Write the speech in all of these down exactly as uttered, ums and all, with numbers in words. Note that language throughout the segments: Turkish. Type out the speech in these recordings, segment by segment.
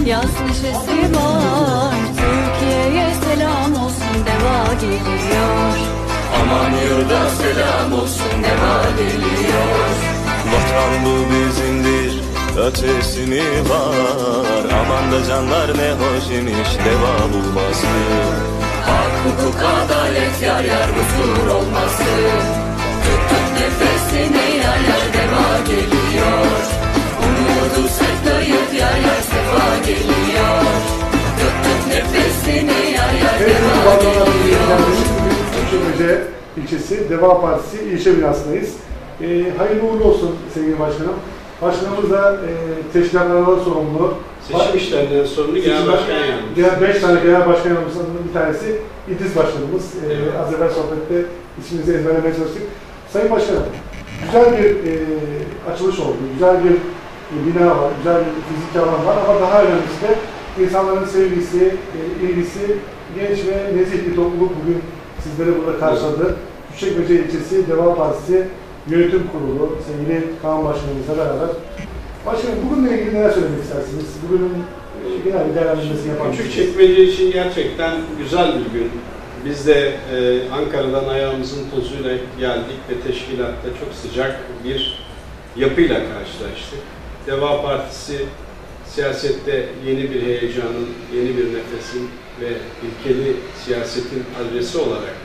yaz neşesi var. Türkiye'ye selam olsun, Deva geliyor. Aman yurda selam olsun, Deva geliyor. Vatan bu bizimdir, ötesi mi var? Aman da canlar ne hoş imiş, Deva bulması. Hak, hukuk, adalet yar yar huzur olması. Tuttuk nefesini yar yar Deva geliyor. Umudu saklayıp yar yar sefa geliyor. Tuttuk nefesini yar yar Deva geliyor. Küçükmece ilçesi Deva Partisi ilçe binasındayız. E, hayırlı uğurlu olsun sevgili başkanım. Başkanımız da e, teşkilatlardan sorumlu. Seçim işlerinden sorumlu genel başkan yardımcısı. Genel beş tane genel başkan yardımcısının bir tanesi İdris Başkanımız. E, evet. Az evvel sohbette isminizi ezberlemeye çalıştık. Sayın Başkanım, güzel bir e, açılış oldu. Güzel bir e, bina var, güzel bir fiziki alan var ama daha önemlisi de insanların sevgisi, e, ilgisi, genç ve nezih bir topluluk bugün sizleri burada karşıladı. Evet. Küçükmece ilçesi Deva Partisi Yönetim Kurulu, sevgili Kaan Başkanımızla beraber. Başkanım, bugünle ilgili neler söylemek istersiniz? Bugünün e, genel bir değerlendirmesini yapar mısınız? Küçükçekmece için gerçekten güzel bir gün. Biz de e, Ankara'dan ayağımızın tozuyla geldik ve teşkilatta çok sıcak bir yapıyla karşılaştık. Deva Partisi siyasette yeni bir heyecanın, yeni bir nefesin ve ilkeli siyasetin adresi olarak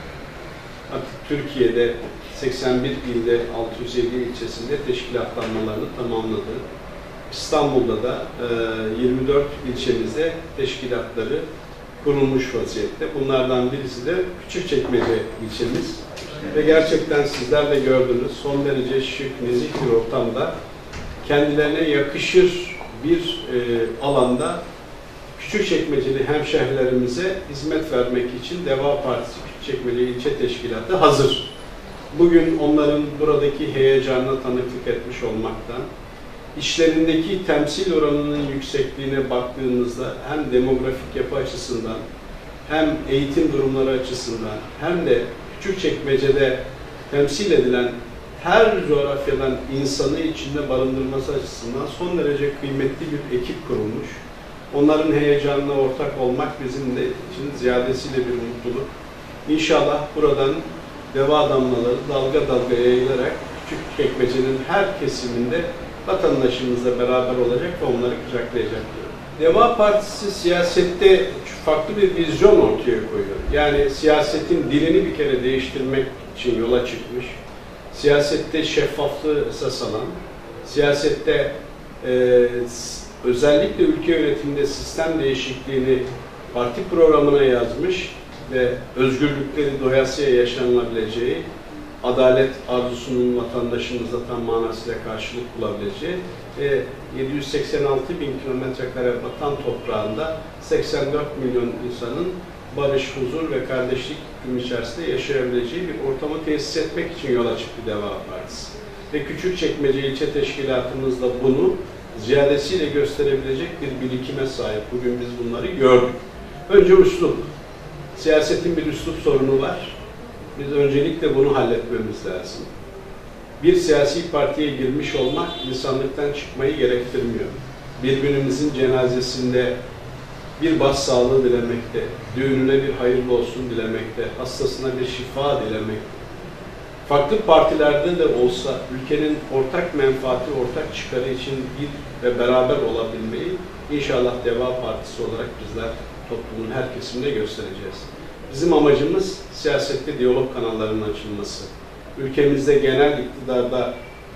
artık Türkiye'de seksen bir ilde altı yüz elli ilçesinde teşkilatlanmalarını tamamladı. İstanbul'da da yirmi dört ilçemizde teşkilatları kurulmuş vaziyette. Bunlardan birisi de Küçükçekmece ilçemiz. Ve gerçekten sizler de gördünüz, son derece şık, nezih bir ortamda kendilerine yakışır bir e, alanda Küçükçekmeceli hemşehrilerimize hizmet vermek için Deva Partisi Küçükçekmece İlçe Teşkilatı hazır. Bugün onların buradaki heyecanına tanıklık etmiş olmaktan, işlerindeki temsil oranının yüksekliğine baktığımızda hem demografik yapı açısından, hem eğitim durumları açısından, hem de Küçükçekmece'de temsil edilen her coğrafyadan insanı içinde barındırması açısından son derece kıymetli bir ekip kurulmuş. Onların heyecanına ortak olmak bizim de için ziyadesiyle bir mutluluk. İnşallah buradan deva damlaları dalga dalga yayılarak Küçükçekmece'nin her kesiminde vatandaşımızla beraber olacak ve onları kucaklayacak. Deva Partisi siyasette farklı bir vizyon ortaya koyuyor. Yani siyasetin dilini bir kere değiştirmek için yola çıkmış. Siyasette şeffaflığı esas alan, siyasette e, özellikle ülke yönetiminde sistem değişikliğini parti programına yazmış ve özgürlükleri doyasıya yaşanılabileceği, adalet arzusunun vatandaşımızda tam manasıyla karşılık bulabileceği ve yedi yüz seksen altı bin kilometre kare vatan toprağında seksen dört milyon insanın barış, huzur ve kardeşlik iklim içerisinde yaşayabileceği bir ortamı tesis etmek için yola çıktı Deva Partisi. Ve Küçükçekmece İlçe Teşkilatımız da bunu ziyadesiyle gösterebilecek bir birikime sahip. Bugün biz bunları gördük. Önce üslup. Siyasetin bir üslup sorunu var. Biz öncelikle bunu halletmemiz lazım. Bir siyasi partiye girmiş olmak insanlıktan çıkmayı gerektirmiyor. Birbirimizin cenazesinde bir başsağlığı dilemekte, düğününe bir hayırlı olsun dilemekte, hastasına bir şifa dilemekte. Farklı partilerde de olsa ülkenin ortak menfaati, ortak çıkarı için bir ve beraber olabilmeyi inşallah Deva Partisi olarak bizler toplumun her kesiminde göstereceğiz. Bizim amacımız siyasette diyalog kanallarının açılması. Ülkemizde genel iktidarda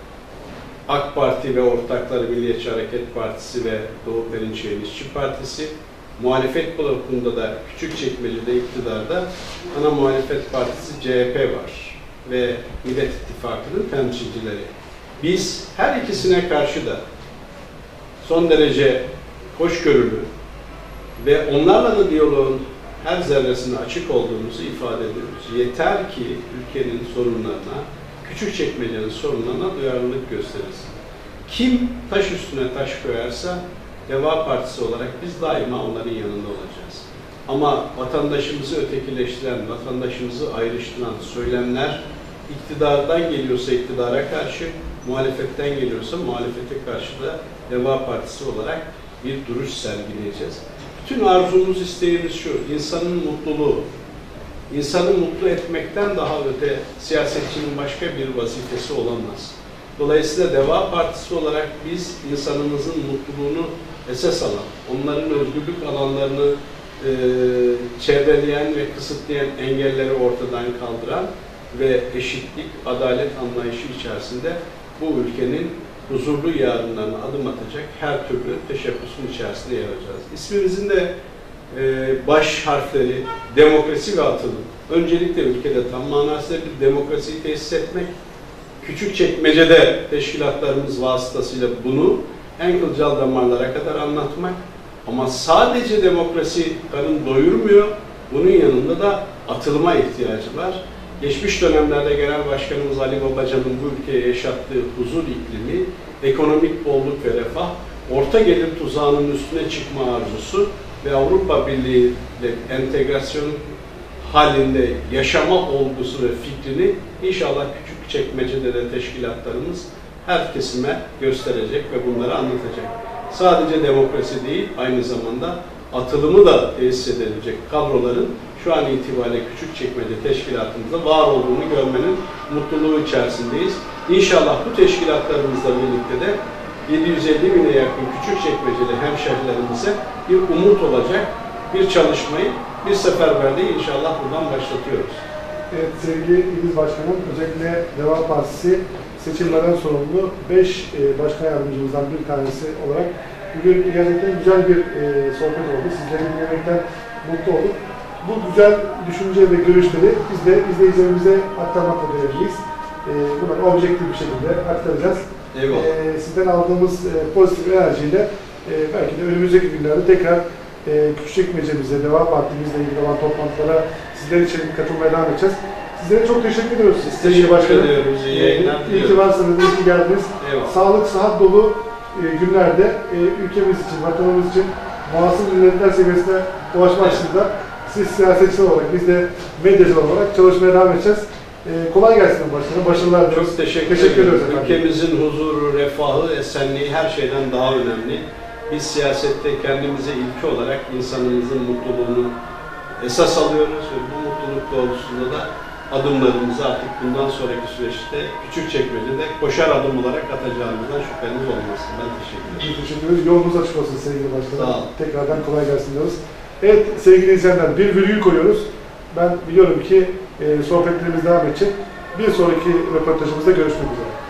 AK Parti ve ortakları Milliyetçi Hareket Partisi ve Doğu Perinçek'in İşçi Partisi, muhalefet blokunda da Küçükçekmece'de iktidarda ana muhalefet partisi C H P var ve Millet İttifakı'nın temsilcileri. Biz her ikisine karşı da son derece hoşgörülü ve onlarla da diyaloğun her zerresine açık olduğumuzu ifade ediyoruz. Yeter ki ülkenin sorunlarına, Küçükçekmece'nin sorunlarına duyarlılık gösterirsin. Kim taş üstüne taş koyarsa Deva Partisi olarak biz daima onların yanında olacağız. Ama vatandaşımızı ötekileştiren, vatandaşımızı ayrıştıran söylemler iktidardan geliyorsa iktidara karşı, muhalefetten geliyorsa muhalefete karşı da Deva Partisi olarak bir duruş sergileyeceğiz. Bütün arzumuz, isteğimiz şu, insanın mutluluğu. İnsanı mutlu etmekten daha öte siyasetçinin başka bir vazifesi olamaz. Dolayısıyla Deva Partisi olarak biz insanımızın mutluluğunu esas alan, onların özgürlük alanlarını e, çevreleyen ve kısıtlayan engelleri ortadan kaldıran ve eşitlik, adalet anlayışı içerisinde bu ülkenin huzurlu yarınlarına adım atacak her türlü teşebbüsün içerisinde yer alacağız. İsmimizin de e, baş harfleri demokrasi ve atılım. Öncelikle ülkede tam manasıyla bir demokrasiyi tesis etmek, Küçükçekmece'de teşkilatlarımız vasıtasıyla bunu en kılcal damarlara kadar anlatmak, ama sadece demokrasi karın doyurmuyor, bunun yanında da atılıma ihtiyacı var. Geçmiş dönemlerde Genel Başkanımız Ali Babacan'ın bu ülkeye yaşattığı huzur iklimi, ekonomik bolluk ve refah, orta gelir tuzağının üstüne çıkma arzusu ve Avrupa Birliği ile entegrasyon halinde yaşama olgusu ve fikrini inşallah Küçükçekmece'de de teşkilatlarımız her kesime gösterecek ve bunları anlatacak. Sadece demokrasi değil, aynı zamanda atılımı da tesis edilecek kadroların şu an itibariyle Küçükçekmece teşkilatımızda var olduğunu görmenin mutluluğu içerisindeyiz. İnşallah bu teşkilatlarımızla birlikte de yedi yüz elli bine yakın Küçükçekmeceli hemşehrilerimize bir umut olacak bir çalışmayı, bir seferberliği inşallah buradan başlatıyoruz. Evet, sevgili İliz Başkanım, özellikle Deva Partisi seçimlerden sorumlu beş e, başkan yardımcımızdan bir tanesi olarak bugün gerçekten güzel bir e, sohbet oldu. Sizleri dinlemekten mutlu olduk. Bu güzel düşünce ve görüşleri biz de izleyicilerimize aktarmakla görevliyiz. E, bunları objektif bir şekilde aktaracağız. Eyvallah. E, sizden aldığımız e, pozitif enerjiyle e, belki de önümüzdeki günlerde tekrar e, Küçükçekmece'mize, Deva Partimizle ilgili olan toplantılara sizler için katılmaya devam edeceğiz. Sizlere çok teşekkür ediyoruz. Biz teşekkür ediyoruz. İyi yayınlar İyi ki varsınız, iyi ki geldiniz. Eyvallah. Sağlık, sıhhat dolu e, günlerde e, ülkemiz için, vatanımız için muasır milletler seviyesine ulaşmak için de siz siyasetçi olarak, biz de medyacı olarak çalışmaya devam edeceğiz. E, kolay gelsin başkanım, başarılar diliyoruz. Çok teşekkür, teşekkür ediyoruz. Ülkemizin huzuru, refahı, esenliği her şeyden daha önemli. Biz siyasette kendimize ilki olarak insanımızın mutluluğunu esas alıyoruz ve bu mutluluk doğrultusunda da adımlarımızı artık bundan sonraki süreçte Küçükçekmece'de koşar adım olarak atacağımızdan şüpheniz olmasın. Ben teşekkür ederim. Biz teşekkür ederiz. Yolunuz açık olsun sevgili başkanım. Sağ olun. Tekrardan kolay gelsin diyoruz. Evet sevgili izleyenler, bir virgül koyuyoruz. Ben biliyorum ki e, sohbetlerimiz devam edecek. Bir sonraki röportajımızda görüşmek üzere.